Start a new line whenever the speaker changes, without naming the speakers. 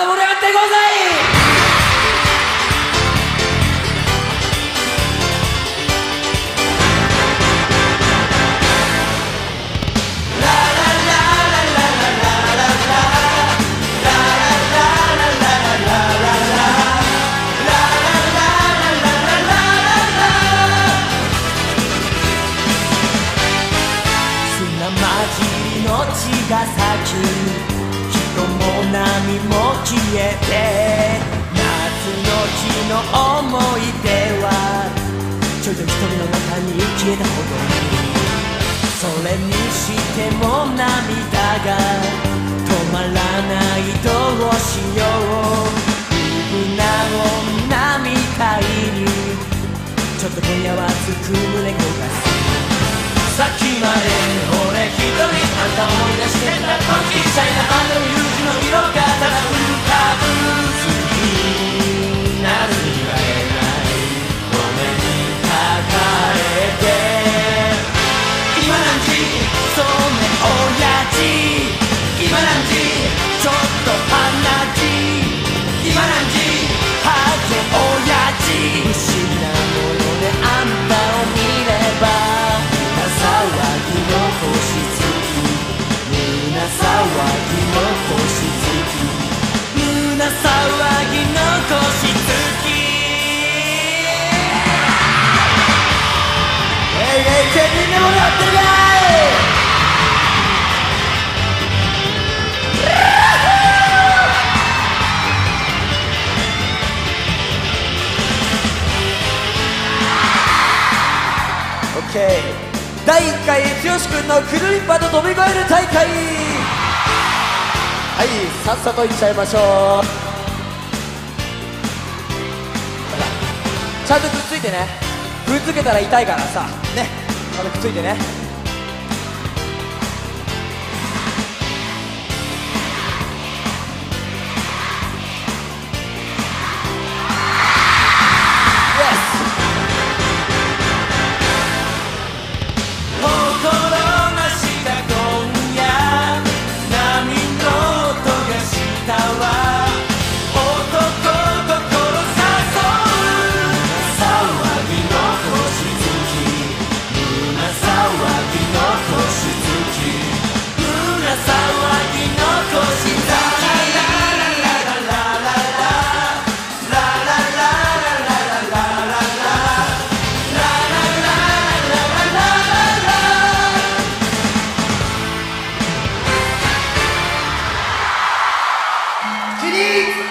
で盛り上がっていこうぜ。
血が咲き人も波も消えて夏の日の思い出はちょいと瞳の中に消えたほどにそれにしても涙が止まらないどうしよう不な女みたいにちょっと今夜はつく胸焦がすさっきまで俺一人あんた思い出してた時シャイなあんたの夕日の色がただ浮かぶ好きになるには言えないごめんに書かれて今何時そうね親父今何時ちょっと鼻血今何時ハゲ親父不思議なものであんたを見れば騒ぎの星月胸騒ぎの星月胸騒ぎの星月県民で盛り上がってるかいオッケー第1回剛くんのくるりんぱと飛び越える大会はいさっさといっちゃいましょうちゃんとくっついてねくっつけたら痛いからさねちゃんとくっついてね起立